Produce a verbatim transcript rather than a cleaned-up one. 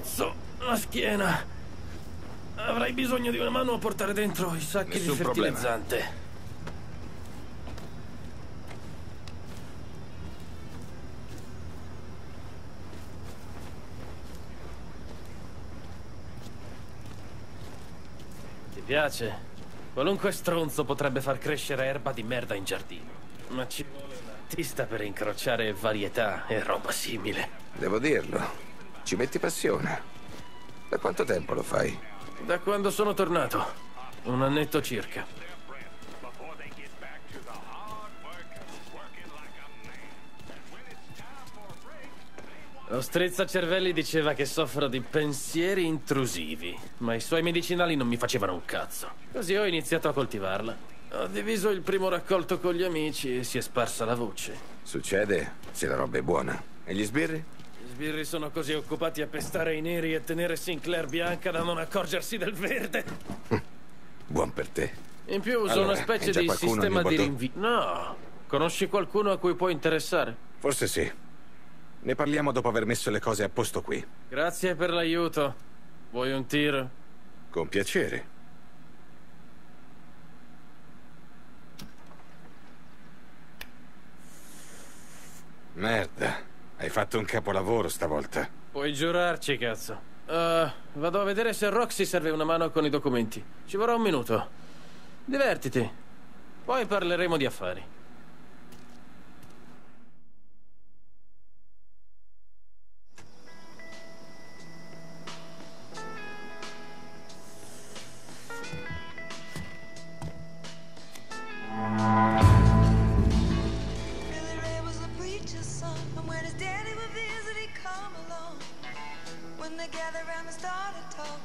Cazzo, la schiena. Avrai bisogno di una mano a portare dentro i sacchi Nessun di fertilizzante. problema. Ti piace? Qualunque stronzo potrebbe far crescere erba di merda in giardino. Ma ci vuole un artista per incrociare varietà e roba simile. Devo dirlo, ci metti passione. Da quanto tempo lo fai? Da quando sono tornato. Un annetto circa. Lo strizzacervelli diceva che soffro di pensieri intrusivi, ma i suoi medicinali non mi facevano un cazzo. Così ho iniziato a coltivarla. Ho diviso il primo raccolto con gli amici e si è sparsa la voce. Succede se la roba è buona. E gli sbirri? Gli sbirri sono così occupati a pestare i neri e tenere Sinclair bianca da non accorgersi del verde. Buon per te. In più uso Allora, una specie hai già di qualcuno sistema nel di bordeaux? rinvio. No, conosci qualcuno a cui può interessare? Forse sì. Ne parliamo dopo aver messo le cose a posto qui. Grazie per l'aiuto. Vuoi un tiro? Con piacere. Merda, hai fatto un capolavoro stavolta. Puoi giurarci, cazzo. Uh, vado a vedere se Roxy serve una mano con i documenti. Ci vorrà un minuto. Divertiti. Poi parleremo di affari. Billy Ray was a preacher's son, and when his daddy would visit, he'd come along. When they gathered around and started talking,